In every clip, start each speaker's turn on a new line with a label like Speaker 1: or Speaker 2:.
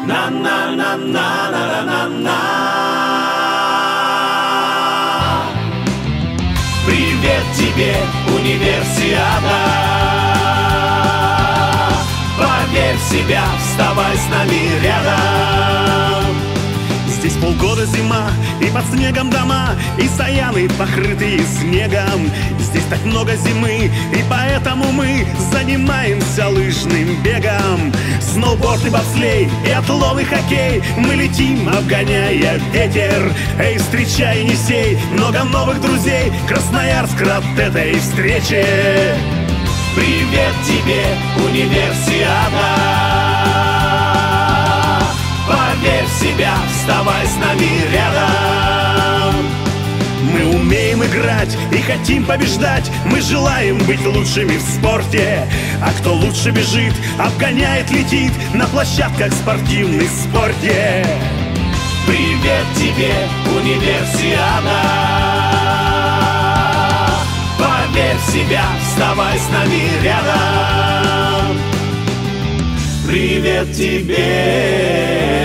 Speaker 1: На-на-на-на-на-на-на. Привет тебе, универсиада. Поверь в себя, вставай с нами рядом.
Speaker 2: Здесь полгода зима, и под снегом дома, и стояны, покрытые снегом. Здесь так много зимы, и поэтому мы занимаемся лыжным бегом. Сноуборд и бобслей, и атлон, и хоккей. Мы летим, обгоняя ветер. Эй, встречай, Енисей, много новых друзей. Красноярск рад этой встрече.
Speaker 1: Привет тебе, универсиада. Поверь в себя, вставай с нами рядом.
Speaker 2: Мы умеем играть и хотим побеждать. Мы желаем быть лучшими в спорте. А кто лучше бежит, обгоняет, летит на площадках спортивных в спорте.
Speaker 1: Привет тебе, универсиада. Поверь в себя, вставай с нами рядом. Привет тебе.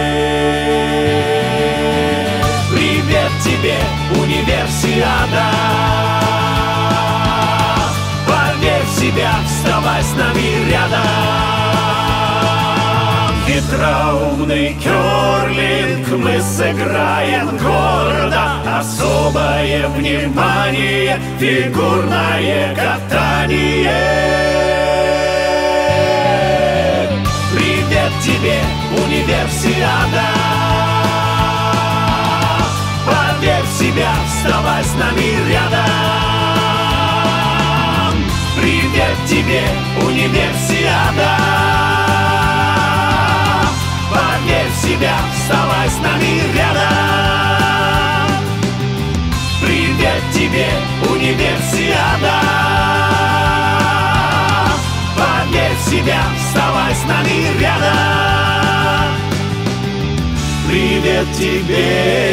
Speaker 1: Привет тебе, универсиада. Поверь в себя, вставай с нами рядом. Хитроумный керлинг мы сыграем гордо. Особое внимание, фигурное катание. Привет тебе, универсиада. Поверь в себя, вставай с нами рядом. Привет тебе, универсиада. Поверь в себя, вставай с нами рядом. Привет тебе, универсиада. Поверь в себя, вставай с нами рядом. Привет тебе.